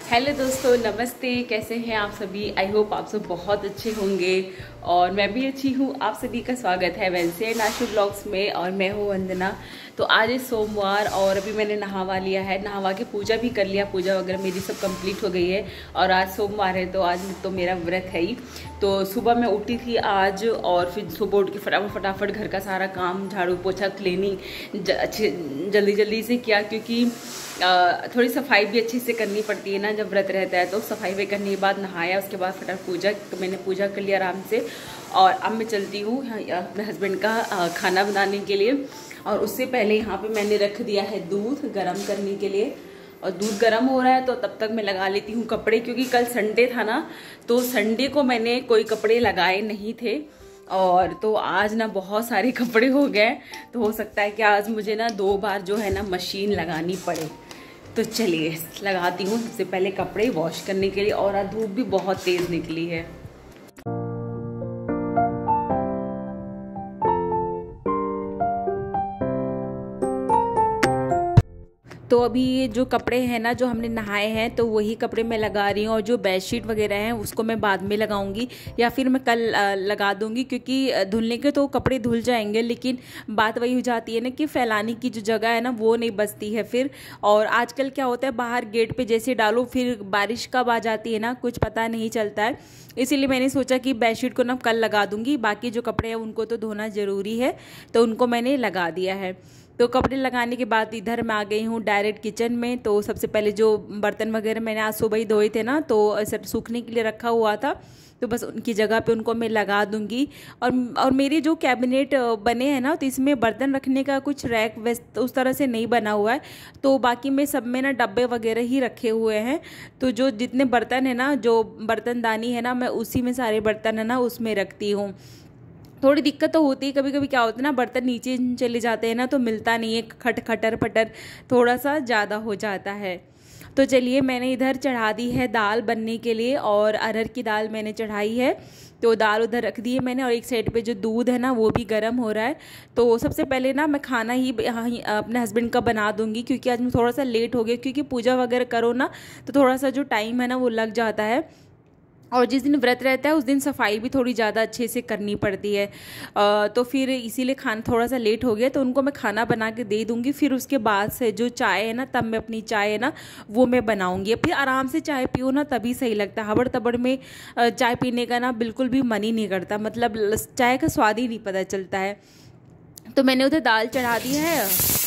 Hello दोस्तों, नमस्ते। कैसे हैं आप सभी? आई होप आप सब बहुत अच्छे होंगे और मैं भी अच्छी हूँ। आप सभी का स्वागत है वेंसे एंड आशु ब्लॉग्स में और मैं हूँ वंदना। तो आज है सोमवार और अभी मैंने नहावा लिया है, नहावा के पूजा भी कर लिया। पूजा वगैरह मेरी सब कंप्लीट हो गई है और आज सोमवार है तो आज तो मेरा व्रत है ही। तो सुबह मैं उठी थी आज और फिर सुबह उठ के फटाफट घर का सारा काम, झाड़ू पोछा, क्लीनिंग अच्छे जल्दी जल्दी से किया, क्योंकि थोड़ी सफाई भी अच्छे से करनी पड़ती है ना जब व्रत रहता है। तो सफाई भी करने के बाद नहाया, उसके बाद फटाफट पूजा, तो मैंने पूजा कर लिया आराम से। और अब मैं चलती हूँ अपने हस्बैंड का खाना बनाने के लिए। और उससे पहले यहाँ पे मैंने रख दिया है दूध गर्म करने के लिए और दूध गर्म हो रहा है तो तब तक मैं लगा लेती हूँ कपड़े, क्योंकि कल संडे था ना, तो संडे को मैंने कोई कपड़े लगाए नहीं थे और तो आज ना बहुत सारे कपड़े हो गए। तो हो सकता है कि आज मुझे ना 2 बार जो है ना मशीन लगानी पड़े। तो चलिए लगाती हूँ सबसे पहले कपड़े वॉश करने के लिए। और आज धूप भी बहुत तेज़ निकली है। तो अभी ये जो कपड़े हैं ना जो हमने नहाए हैं तो वही कपड़े मैं लगा रही हूँ, और जो बेडशीट वगैरह हैं उसको मैं बाद में लगाऊंगी या फिर मैं कल लगा दूंगी, क्योंकि धुलने के तो कपड़े धुल जाएंगे लेकिन बात वही हो जाती है ना कि फैलाने की जो जगह है ना वो नहीं बचती है फिर। और आजकल क्या होता है, बाहर गेट पे जैसे डालो फिर बारिश कब आ जाती है ना कुछ पता नहीं चलता है। इसीलिए मैंने सोचा कि बेडशीट को ना कल लगा दूंगी, बाकी जो कपड़े हैं उनको तो धोना ज़रूरी है तो उनको मैंने लगा दिया है। तो कपड़े लगाने के बाद इधर मैं आ गई हूँ डायरेक्ट किचन में। तो सबसे पहले जो बर्तन वगैरह मैंने आज सुबह ही धोए थे ना, तो ऐसे सूखने के लिए रखा हुआ था, तो बस उनकी जगह पे उनको मैं लगा दूंगी। और मेरे जो कैबिनेट बने हैं ना, तो इसमें बर्तन रखने का कुछ रैक वैस उस तरह से नहीं बना हुआ है, तो बाकी में सब में ना डब्बे वगैरह ही रखे हुए हैं। तो जो जितने बर्तन है ना, जो बर्तनदानी है ना, मैं उसी में सारे बर्तन है ना उसमें रखती हूँ। थोड़ी दिक्कत तो होती है, कभी कभी क्या होता है ना, बर्तन नीचे चले जाते हैं ना तो मिलता नहीं है, खटर पटर थोड़ा सा ज़्यादा हो जाता है। तो चलिए मैंने इधर चढ़ा दी है दाल बनने के लिए, और अरहर की दाल मैंने चढ़ाई है। तो दाल उधर रख दी है मैंने, और एक साइड पे जो दूध है ना वो भी गर्म हो रहा है। तो सबसे पहले ना मैं खाना ही अपने हस्बैंड का बना दूंगी, क्योंकि आज मैं थोड़ा सा लेट हो गया, क्योंकि पूजा वगैरह करो ना तो थोड़ा सा जो टाइम है ना वो लग जाता है। और जिस दिन व्रत रहता है उस दिन सफाई भी थोड़ी ज़्यादा अच्छे से करनी पड़ती है। तो फिर इसीलिए खाना थोड़ा सा लेट हो गया, तो उनको मैं खाना बना के दे दूँगी। फिर उसके बाद से जो चाय है ना, तब मैं अपनी चाय है ना वो मैं बनाऊँगी। फिर आराम से चाय पियो ना तभी सही लगता है। हबड़ तबड़ में चाय पीने का ना बिल्कुल भी मन ही नहीं करता, मतलब चाय का स्वाद ही नहीं पता चलता है। तो मैंने उधर दाल चढ़ा दी है।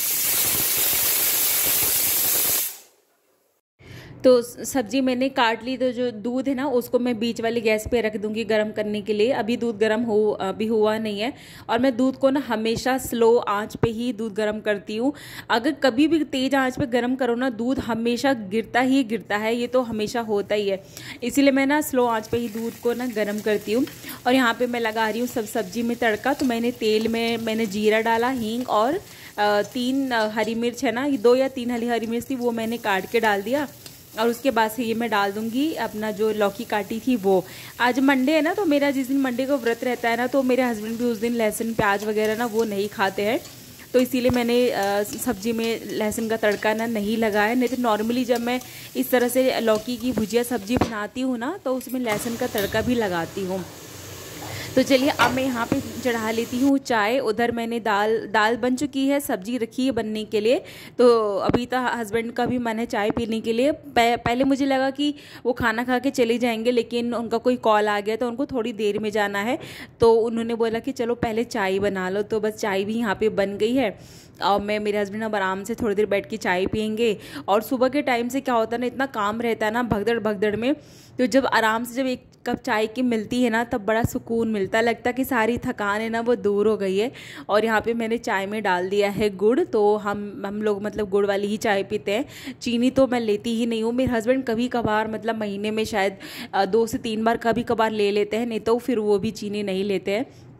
तो सब्जी मैंने काट ली, तो जो दूध है ना उसको मैं बीच वाली गैस पे रख दूंगी गर्म करने के लिए। अभी दूध गर्म अभी हुआ नहीं है। और मैं दूध को ना हमेशा स्लो आंच पे ही दूध गर्म करती हूँ। अगर कभी भी तेज़ आंच पे गर्म करो ना, दूध हमेशा गिरता ही गिरता है, ये तो हमेशा होता ही है। इसीलिए मैं ना स्लो आँच पर ही दूध को ना गर्म करती हूँ। और यहाँ पर मैं लगा रही हूँ सब सब्जी में तड़का। तो मैंने तेल में मैंने जीरा डाला, हींग और 3 हरी मिर्च है ना, 2 या 3 हरी मिर्च थी, वो मैंने काट के डाल दिया। और उसके बाद से ये मैं डाल दूंगी अपना जो लौकी काटी थी वो। आज मंडे है ना, तो मेरा जिस दिन मंडे को व्रत रहता है ना, तो मेरे हस्बैंड भी उस दिन लहसुन प्याज वगैरह ना वो नहीं खाते हैं। तो इसीलिए मैंने सब्जी में लहसुन का तड़का ना नहीं लगाया। नहीं तो नॉर्मली जब मैं इस तरह से लौकी की भुजिया सब्जी बनाती हूँ ना, तो उसमें लहसुन का तड़का भी लगाती हूँ। तो चलिए अब मैं यहाँ पे चढ़ा लेती हूँ चाय। उधर मैंने दाल बन चुकी है, सब्जी रखी है बनने के लिए। तो अभी तो हस्बैंड का भी मन है चाय पीने के लिए। पहले मुझे लगा कि वो खाना खा के चले जाएंगे, लेकिन उनका कोई कॉल आ गया तो उनको थोड़ी देर में जाना है। तो उन्होंने बोला कि चलो पहले चाय बना लो। तो बस चाय भी यहाँ पर बन गई है और मेरे हस्बैंड अब आराम से थोड़ी देर बैठ के चाय पियेंगे। और सुबह के टाइम से क्या होता है ना, इतना काम रहता है ना भगदड़ भगदड़ में, तो जब आराम से जब एक कप चाय की मिलती है ना तब बड़ा सुकून मिलता है, लगता है कि सारी थकान है ना वो दूर हो गई है। और यहाँ पे मैंने चाय में डाल दिया है गुड़। तो हम लोग मतलब गुड़ वाली ही चाय पीते हैं, चीनी तो मैं लेती ही नहीं हूँ। मेरे हस्बैंड कभी कभार मतलब महीने में शायद 2 से 3 बार कभी कभार ले लेते हैं, नहीं तो फिर वो भी चीनी नहीं लेते हैं।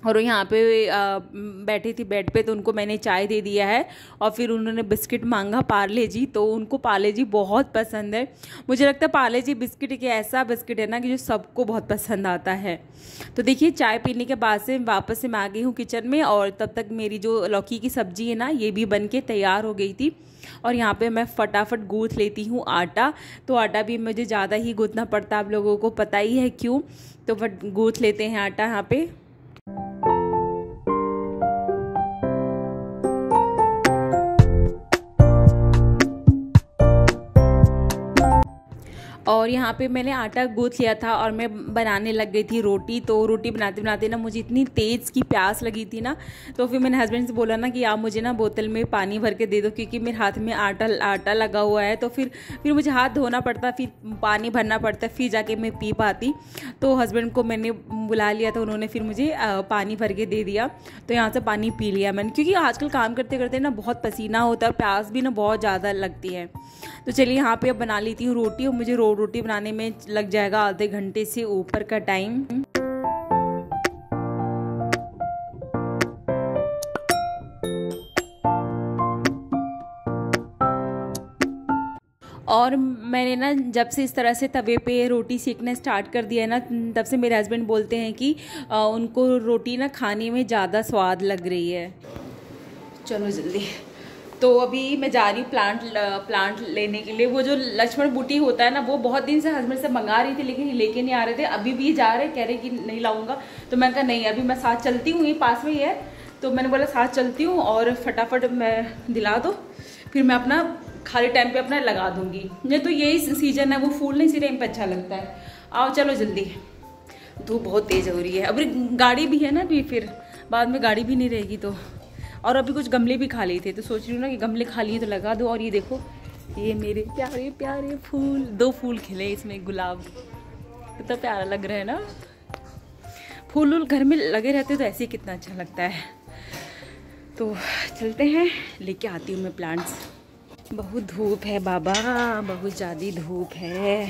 और वो यहाँ पे बैठी थी बेड पे, तो उनको मैंने चाय दे दिया है। और फिर उन्होंने बिस्किट मांगा पार्ले जी, तो उनको पार्ले जी बहुत पसंद है। मुझे लगता है पार्ले जी बिस्किट एक ऐसा बिस्किट है ना कि जो सबको बहुत पसंद आता है। तो देखिए चाय पीने के बाद से वापस से मैं आ गई हूँ किचन में, और तब तक मेरी जो लौकी की सब्ज़ी है ना ये भी बन के तैयार हो गई थी। और यहाँ पे मैं फटाफट गूँथ लेती हूँ आटा। तो आटा भी मुझे ज़्यादा ही गूँथना पड़ता है, आप लोगों को पता ही है क्यों। तो फट गूँथ लेते हैं आटा यहाँ पे। और यहाँ पे मैंने आटा गूँथ लिया था और मैं बनाने लग गई थी रोटी। तो रोटी बनाते बनाते ना मुझे इतनी तेज़ की प्यास लगी थी ना, तो फिर मैंने हस्बैंड से बोला ना कि आप मुझे ना बोतल में पानी भर के दे दो, क्योंकि मेरे हाथ में आटा लगा हुआ है। तो फिर मुझे हाथ धोना पड़ता, फिर पानी भरना पड़ता, फिर जाके मैं पी पाती। तो हस्बैंड को मैंने बुला लिया था, उन्होंने फिर मुझे पानी भर के दे दिया। तो यहाँ से पानी पी लिया मैंने, क्योंकि आजकल काम करते करते ना बहुत पसीना होता है और प्यास भी ना बहुत ज़्यादा लगती है। तो चलिए यहाँ पे अब बना लेती हूँ रोटी, और मुझे रोटी बनाने में लग जाएगा आधे घंटे से ऊपर का टाइम। और मैंने ना जब से इस तरह से तवे पे रोटी सेकना स्टार्ट कर दिया है ना, तब से मेरे हस्बैंड बोलते हैं कि उनको रोटी ना खाने में ज़्यादा स्वाद लग रही है। चलो जल्दी। तो अभी मैं जा रही हूँ प्लांट लेने के लिए। वो जो लक्ष्मण बूटी होता है ना, वो बहुत दिन से हस्बैंड से मंगा रही थी, लेकिन लेके नहीं आ रहे थे। अभी भी जा रहे, कह रहे कि नहीं लाऊंगा। तो मैंने कहा नहीं, अभी मैं साथ चलती हूँ, ये पास में ही है। तो मैंने बोला साथ चलती हूँ और फटाफट मैं दिला दो, फिर मैं अपना खाली टाइम पे अपना लगा दूंगी। नहीं तो यही सीजन है, वो फूल नहीं इसी टाइम पे अच्छा लगता है। आओ चलो जल्दी, धूप बहुत तेज़ हो रही है। अभी गाड़ी भी है ना, अभी फिर बाद में गाड़ी भी नहीं रहेगी। तो और अभी कुछ गमले भी खाली थे, तो सोच रही हूँ ना कि गमले खाली हैं तो लगा दो। और ये देखो, ये मेरे प्यारे प्यारे फूल, 2 फूल खिले इसमें, गुलाब, कितना प्यारा लग रहा है ना। फूल घर में लगे रहते तो ऐसे ही कितना अच्छा लगता है। तो चलते हैं, लेके आती हूँ मैं प्लांट्स। बहुत धूप है बाबा, बहुत ज़्यादा धूप है।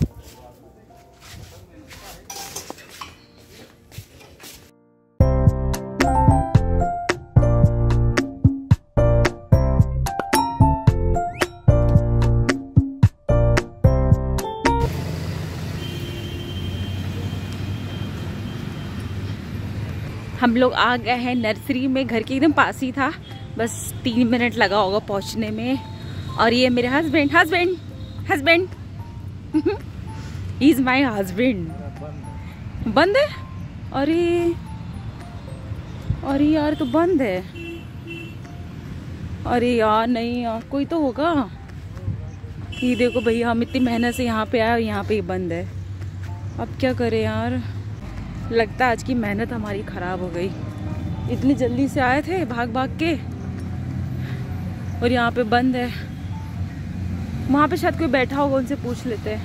हम लोग आ गए हैं नर्सरी में, घर के एकदम पास ही था, बस 3 मिनट लगा होगा पहुंचने में। और ये मेरे हस्बैंड इज माई हस्बैंड। बंद है? अरे यार तो बंद है। अरे यार नहीं यार, कोई तो होगा। ये देखो भैया, हम इतनी मेहनत से यहाँ पे आए और यहाँ पे ही बंद है। अब क्या करें यार, लगता है आज की मेहनत हमारी ख़राब हो गई। इतनी जल्दी से आए थे भाग भाग के, और यहाँ पे बंद है। वहाँ पे शायद कोई बैठा होगा, उनसे पूछ लेते हैं।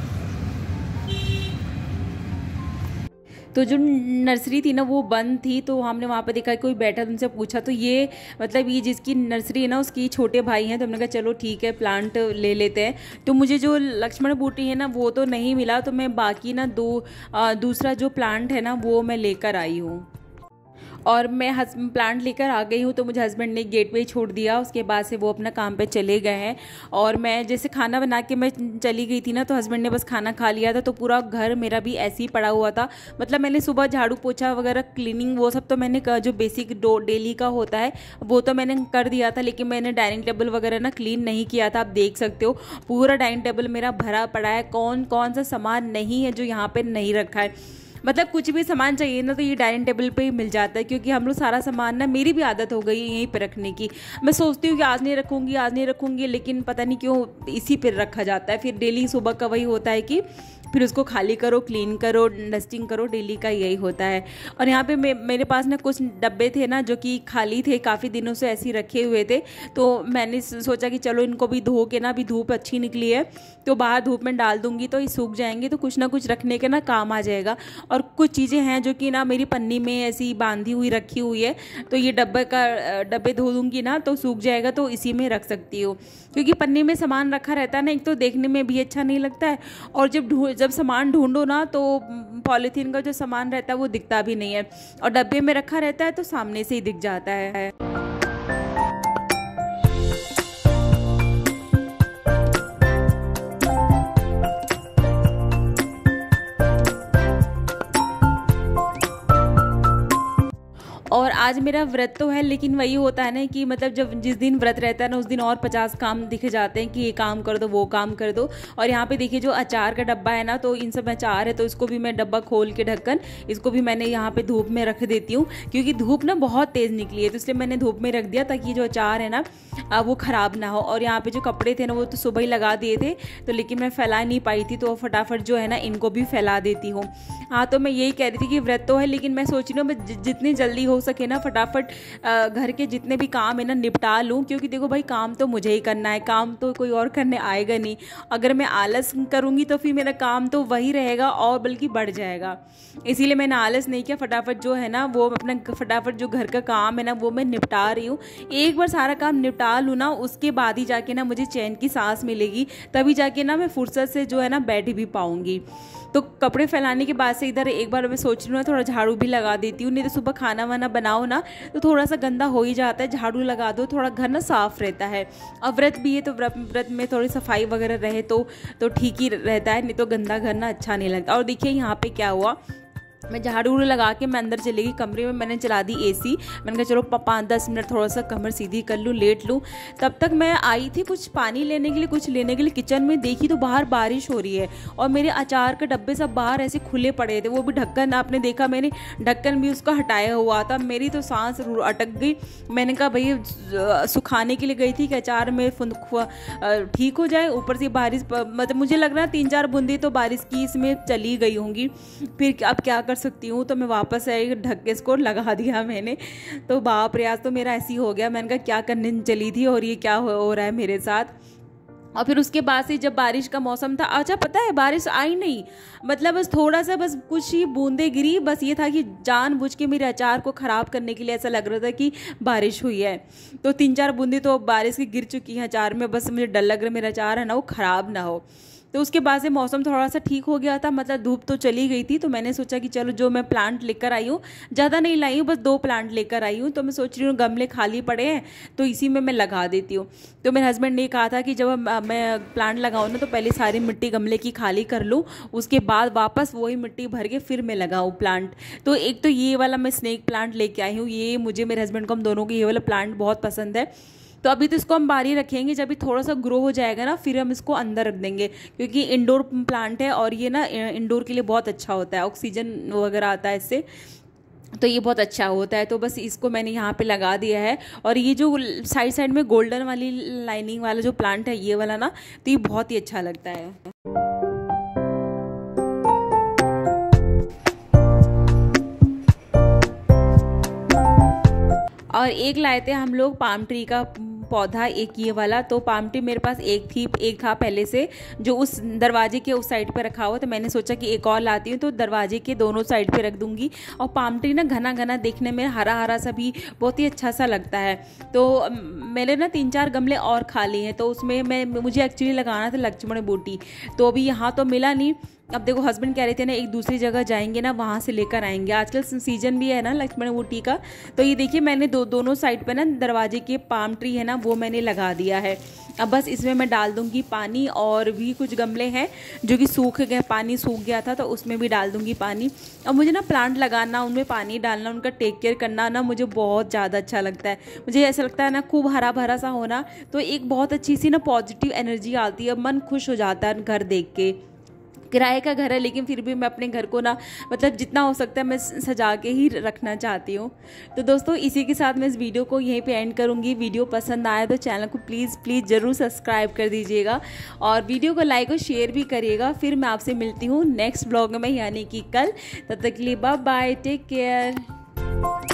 तो जो नर्सरी थी ना वो बंद थी, तो हमने वहाँ पे देखा कोई बैठा, उनसे पूछा। तो ये मतलब ये जिसकी नर्सरी है ना उसकी छोटे भाई हैं। तो हमने कहा चलो ठीक है प्लांट ले लेते हैं। तो मुझे जो लक्ष्मण बूटी है ना वो तो नहीं मिला, तो मैं बाकी ना दूसरा जो प्लांट है ना वो मैं लेकर आई हूँ। और मैं प्लांट लेकर आ गई हूँ। तो मुझे हस्बैंड ने गेट पे ही छोड़ दिया, उसके बाद से वो अपना काम पे चले गए हैं। और मैं जैसे खाना बना के मैं चली गई थी ना, तो हस्बैंड ने बस खाना खा लिया था। तो पूरा घर मेरा भी ऐसे ही पड़ा हुआ था। मतलब मैंने सुबह झाड़ू पोछा वगैरह क्लीनिंग वो सब तो मैंने जो बेसिक डेली का होता है वो तो मैंने कर दिया था, लेकिन मैंने डाइनिंग टेबल वगैरह ना क्लीन नहीं किया था। आप देख सकते हो पूरा डाइनिंग टेबल मेरा भरा पड़ा है। कौन कौन सा सामान नहीं है जो यहाँ पर नहीं रखा है। मतलब कुछ भी सामान चाहिए ना तो ये डाइनिंग टेबल पे ही मिल जाता है, क्योंकि हम लोग सारा सामान ना, मेरी भी आदत हो गई है यहीं पे रखने की। मैं सोचती हूँ कि आज नहीं रखूँगी, लेकिन पता नहीं क्यों इसी पे रखा जाता है। फिर डेली सुबह का वही होता है कि फिर उसको खाली करो, क्लीन करो, डस्टिंग करो, डेली का यही होता है। और यहाँ पे मेरे पास ना कुछ डब्बे थे ना जो कि खाली थे, काफ़ी दिनों से ऐसे ही रखे हुए थे। तो मैंने सोचा कि चलो इनको भी धो के ना, अभी धूप अच्छी निकली है तो बाहर धूप में डाल दूँगी तो ये सूख जाएंगे, तो कुछ ना कुछ रखने के ना काम आ जाएगा। और कुछ चीज़ें हैं जो कि ना मेरी पन्नी में ऐसी बांधी हुई रखी हुई है, तो ये डब्बे धो दूँगी ना तो सूख जाएगा, तो इसी में रख सकती हूँ। क्योंकि पन्नी में सामान रखा रहता है ना, एक तो देखने में भी अच्छा नहीं लगता है, और जब सामान ढूंढो ना तो पॉलीथीन का जो सामान रहता है वो दिखता भी नहीं है, और डब्बे में रखा रहता है तो सामने से ही दिख जाता है। और आज मेरा व्रत तो है, लेकिन वही होता है ना कि मतलब जब जिस दिन व्रत रहता है ना उस दिन और 50 काम दिखे जाते हैं कि ये काम कर दो वो काम कर दो। और यहाँ पे देखिए जो अचार का डब्बा है ना, तो इन सब अचार है तो इसको भी मैं डब्बा खोल के ढक्कन इसको भी मैंने यहाँ पे धूप में रख देती हूँ, क्योंकि धूप ना बहुत तेज़ निकली है तो इसलिए मैंने धूप में रख दिया ताकि जो अचार है ना वो ख़राब ना हो। और यहाँ पर जो कपड़े थे ना वो तो सुबह ही लगा दिए थे, तो लेकिन मैं फैला नहीं पाई थी तो फटाफट जो है ना इनको भी फैला देती हूँ। हाँ, तो मैं यही कह रही थी कि व्रत तो है, लेकिन मैं सोच रही हूँ मैं जितनी जल्दी हो सके ना फटाफट घर के जितने भी काम है ना निपटा लूँ, क्योंकि देखो भाई काम तो मुझे ही करना है, काम तो कोई और करने आएगा नहीं। अगर मैं आलस करूँगी तो फिर मेरा काम तो वही रहेगा और बल्कि बढ़ जाएगा। इसीलिए मैंने आलस नहीं किया, फटाफट जो है ना वो अपना फटाफट जो घर का काम है ना वो मैं निपटा रही हूँ। एक बार सारा काम निपटा लूँ ना उसके बाद ही जाके ना मुझे चैन की सांस मिलेगी, तभी जाके ना मैं फुर्सत से जो है ना बैठ भी पाऊँगी। तो कपड़े फैलाने के बाद से इधर एक बार मैं सोच रही हूँ थोड़ा झाड़ू भी लगा देती हूँ, नहीं तो सुबह खाना वाना बनाओ ना तो थोड़ा सा गंदा हो ही जाता है, झाड़ू लगा दो थोड़ा घर ना साफ रहता है। और व्रत भी है तो व्रत में थोड़ी सफाई वगैरह रहे तो ठीक ही रहता है, नहीं तो गंदा घर ना अच्छा नहीं लगता। और देखिए यहाँ पे क्या हुआ, मैं झाड़ू लगा के मैं अंदर चली गई कमरे में, मैंने चला दी एसी। मैंने कहा चलो 5-10 मिनट थोड़ा सा कमर सीधी कर लूँ, लेट लूँ। तब तक मैं आई थी कुछ पानी लेने के लिए, कुछ लेने के लिए किचन में, देखी तो बाहर बारिश हो रही है और मेरे अचार के डब्बे सब बाहर ऐसे खुले पड़े थे, वो भी ढक्कन आपने देखा मैंने ढक्कन भी उसका हटाया हुआ था। मेरी तो सांस अटक गई। मैंने कहा भाई सुखाने के लिए गई थी कि अचार में ठीक हो जाए, ऊपर से बारिश मतलब मुझे लग रहा है 3-4 बूंदी तो बारिश की इसमें चली गई होंगी। फिर अब क्या कर सकती हूँ, तो मैं वापस आई ढक के इसको लगा दिया मैंने। तो बाप रे आज तो मेरा ऐसी हो गया, मैंने कहा क्या करने चली थी और ये क्या हो रहा है मेरे साथ। और फिर उसके बाद से जब बारिश का मौसम था, अच्छा पता है बारिश आई नहीं, मतलब बस थोड़ा सा बस कुछ ही बूंदे गिरी, बस ये था कि जानबूझ के मेरे अचार को ख़राब करने के लिए ऐसा लग रहा था कि बारिश हुई है। तो 3-4 बूंदे तो बारिश की गिर चुकी हैं अचार में, बस मुझे डर लग रहा है मेरा अचार है ना वो ख़राब ना हो। तो उसके बाद से मौसम थोड़ा सा ठीक हो गया था, मतलब धूप तो चली गई थी। तो मैंने सोचा कि चलो जो मैं प्लांट लेकर आई हूँ, ज़्यादा नहीं लाई हूँ, बस 2 प्लांट लेकर आई हूँ। तो मैं सोच रही हूँ गमले खाली पड़े हैं तो इसी में मैं लगा देती हूँ। तो मेरे हस्बैंड ने कहा था कि जब मैं प्लांट लगाऊँ ना तो पहले सारी मिट्टी गमले की खाली कर लूँ, उसके बाद वापस वही मिट्टी भर के फिर मैं लगाऊँ प्लांट। तो एक तो ये वाला मैं स्नेक प्लांट लेके आई हूँ, ये मुझे मेरे हस्बैंड को हम दोनों को ये वाला प्लांट बहुत पसंद है। तो अभी तो इसको हम बाहर ही रखेंगे, जब भी थोड़ा सा ग्रो हो जाएगा ना फिर हम इसको अंदर रख देंगे, क्योंकि इंडोर प्लांट है और ये ना इंडोर के लिए बहुत अच्छा होता है, ऑक्सीजन वगैरह आता है इससे, तो ये बहुत अच्छा होता है। तो बस इसको मैंने यहाँ पे लगा दिया है। और ये जो साइड में गोल्डन वाली लाइनिंग वाला जो प्लांट है ये वाला ना, तो ये बहुत ही अच्छा लगता है। और एक लाए थे हम लोग पाम ट्री का पौधा, एक ये वाला। तो पाम ट्री मेरे पास एक था पहले से, जो उस दरवाजे के उस साइड पे रखा हुआ, तो मैंने सोचा कि एक और लाती हूँ तो दरवाजे के दोनों साइड पे रख दूंगी। और पाम ट्री ना घना घना देखने में हरा हरा सा भी बहुत ही अच्छा सा लगता है। तो मेरे ना 3-4 गमले और खाली हैं, तो उसमें मुझे एक्चुअली लगाना था लक्ष्मण बूटी, तो अभी यहाँ तो मिला नहीं। अब देखो हस्बैंड कह रहे थे ना एक दूसरी जगह जाएंगे ना वहाँ से लेकर आएंगे, आजकल सीजन भी है ना लक्ष्मण बूटी का। तो ये देखिए मैंने दोनों साइड पे ना दरवाजे के पाम ट्री है ना वो मैंने लगा दिया है। अब बस इसमें मैं डाल दूंगी पानी, और भी कुछ गमले हैं जो कि सूख गए, पानी सूख गया था तो उसमें भी डाल दूंगी पानी। और मुझे ना प्लांट लगाना, उनमें पानी डालना, उनका टेक केयर करना ना मुझे बहुत ज़्यादा अच्छा लगता है। मुझे ऐसा लगता है ना खूब हरा भरा सा होना, तो एक बहुत अच्छी सी ना पॉजिटिव एनर्जी आती है, मन खुश हो जाता है घर देख के। किराए का घर है लेकिन फिर भी मैं अपने घर को ना मतलब जितना हो सकता है मैं सजा के ही रखना चाहती हूँ। तो दोस्तों इसी के साथ मैं इस वीडियो को यहीं पे एंड करूँगी। वीडियो पसंद आया तो चैनल को प्लीज़ ज़रूर सब्सक्राइब कर दीजिएगा और वीडियो को लाइक और शेयर भी करिएगा। फिर मैं आपसे मिलती हूँ नेक्स्ट ब्लॉग में, यानी कि कल। तब तक के लिए बाय बाय, टेक केयर।